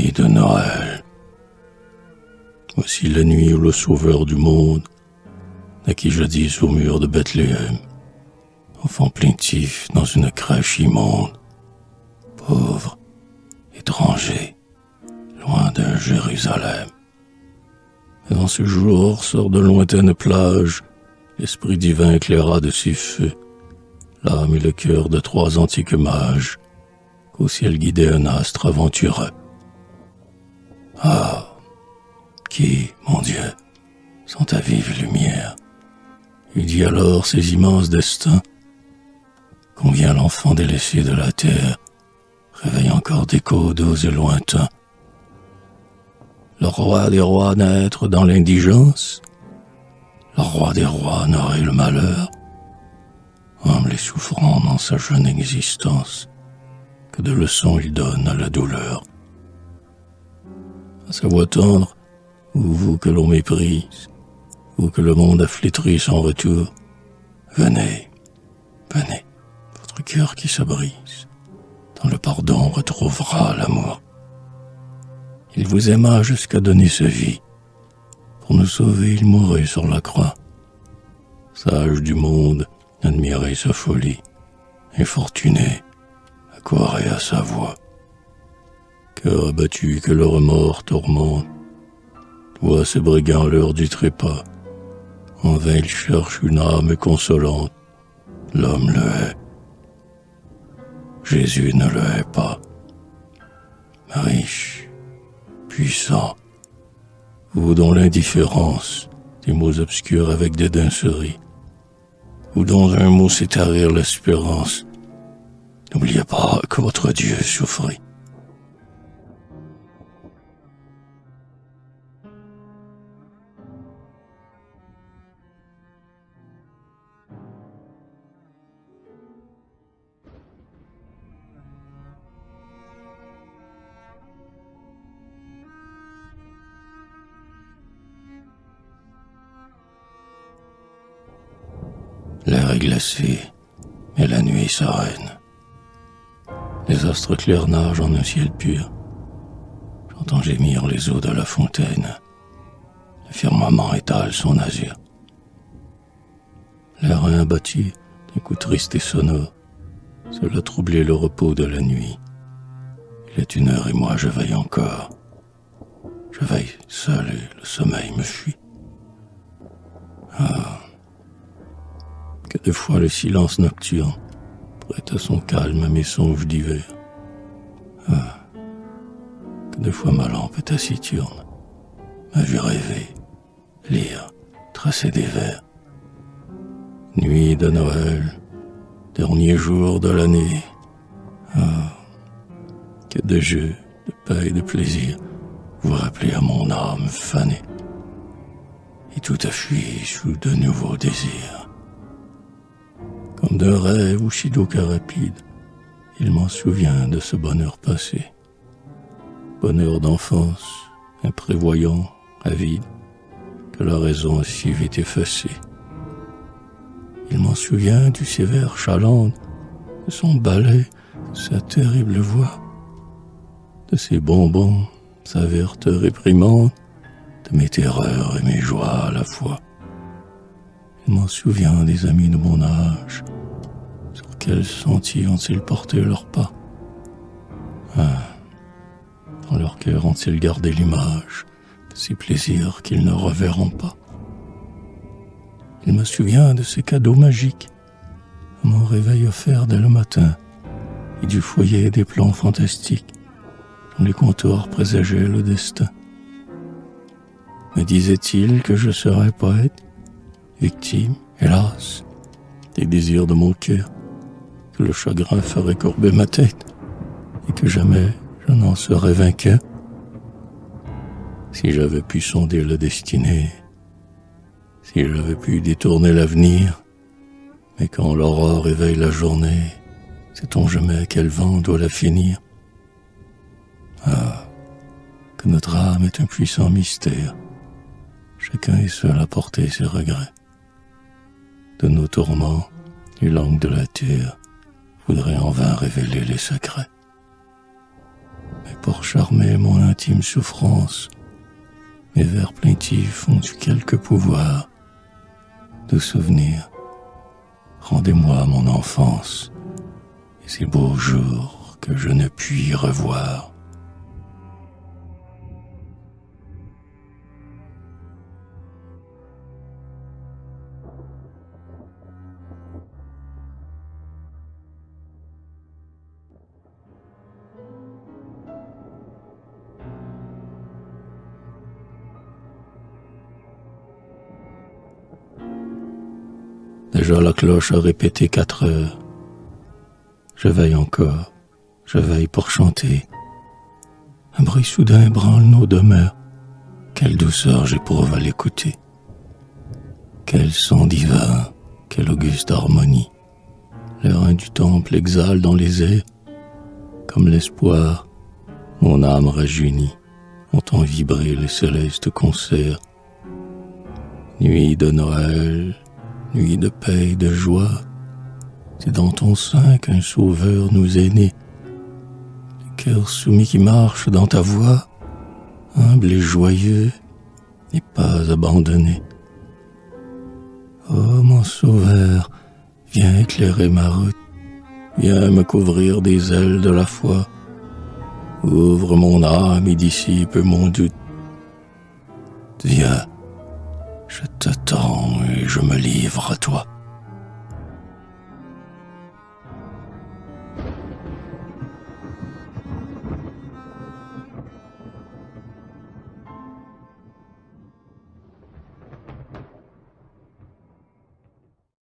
nuit de Noël. Voici la nuit où le Sauveur du monde naquit jadis au mur de Bethléem, enfant plaintif dans une crèche immonde, pauvre, étranger, loin de Jérusalem. Mais dans ce jour sort de lointaines plages l'Esprit divin éclaira de ses feux l'âme et le cœur de 3 antiques mages qu'au ciel guidait un astre aventureux. Ah, qui, mon Dieu, sont ta vive lumière? Il dit alors ces immenses destins. Combien l'enfant délaissé de la terre réveille encore d'échos doux et lointains. Le roi des rois naître dans l'indigence, le roi des rois n'aurait le malheur, humble et souffrant dans sa jeune existence, que de leçons il donne à la douleur. À sa voix tendre, vous que l'on méprise, vous que le monde a flétri sans retour, venez, venez, votre cœur qui se brise, dans le pardon retrouvera l'amour. Il vous aima jusqu'à donner sa vie, pour nous sauver il mourut sur la croix. Sage du monde, admirez sa folie, infortuné, accourez à sa voix. Cœur abattu que le remords tourmente, voit ces brigands à l'heure du trépas. En vain il cherche une âme consolante, l'homme le hait. Jésus ne le hait pas. Riche, puissant, vous dont l'indifférence, des mots obscurs avec dédain sourit, ou dont un mot sait tarir l'espérance, n'oubliez pas que votre Dieu souffrit. L'air est glacé, mais la nuit est sereine. Les astres clairs nagent en un ciel pur. J'entends gémir les eaux de la fontaine. Le firmament étale son azur. L'air a abattu d'un coup triste et sonore. Cela a troublé le repos de la nuit. Il est 1h et moi je veille encore. Je veille seul et le sommeil me fuit. Ah, que de fois le silence nocturne prête à son calme à mes songes d'hiver. Ah, que de fois ma lampe taciturne m'a vu rêver, lire, tracer des vers. Nuit de Noël, dernier jour de l'année. Ah, que de jeux, de paix et de plaisir vous rappelez à mon âme fanée. Et tout a fui sous de nouveaux désirs. Comme d'un rêve ou chidoka rapide, il m'en souvient de ce bonheur passé. Bonheur d'enfance, imprévoyant, avide, que la raison a si vite effacé. Il m'en souvient du sévère Chaland, de son balai, de sa terrible voix, de ses bonbons, sa verte réprimande, de mes terreurs et mes joies à la fois. Il m'en souvient des amis de mon âge. Sur quel sentier ont-ils porté leurs pas? Ah, dans leur cœur ont-ils gardé l'image de ces plaisirs qu'ils ne reverront pas? Il me souvient de ces cadeaux magiques, à mon réveil offert dès le matin, et du foyer des plans fantastiques, dont les contours présageaient le destin. Me disait-il que je serais poète, victime, hélas, des désirs de mon cœur, que le chagrin ferait courber ma tête, et que jamais je n'en serais vainqueur? Si j'avais pu sonder la destinée, si j'avais pu détourner l'avenir, mais quand l'aurore éveille la journée, sait-on jamais quel vent doit la finir? Ah, que notre âme est un puissant mystère, chacun est seul à porter ses regrets. De nos tourments, les langues de la terre voudraient en vain révéler les secrets. Mais pour charmer mon intime souffrance, mes vers plaintifs ont eu quelque pouvoir. De souvenirs, rendez-moi mon enfance et ces beaux jours que je ne puis revoir. Déjà la cloche a répété 4 heures. Je veille encore, je veille pour chanter. Un bruit soudain ébranle nos demeures. Quelle douceur j'éprouve à l'écouter. Quel son divin, quelle auguste harmonie. L'air du temple exhale dans les airs. Comme l'espoir, mon âme rajeunie, entend vibrer les célestes concerts. Nuit de Noël, nuit de paix et de joie, c'est dans ton sein qu'un sauveur nous est né. Le cœur soumis qui marche dans ta voie, humble et joyeux, n'est pas abandonné. Oh mon sauveur, viens éclairer ma route, viens me couvrir des ailes de la foi. Ouvre mon âme et dissipe mon doute. Viens, je t'attends et je me livre à toi.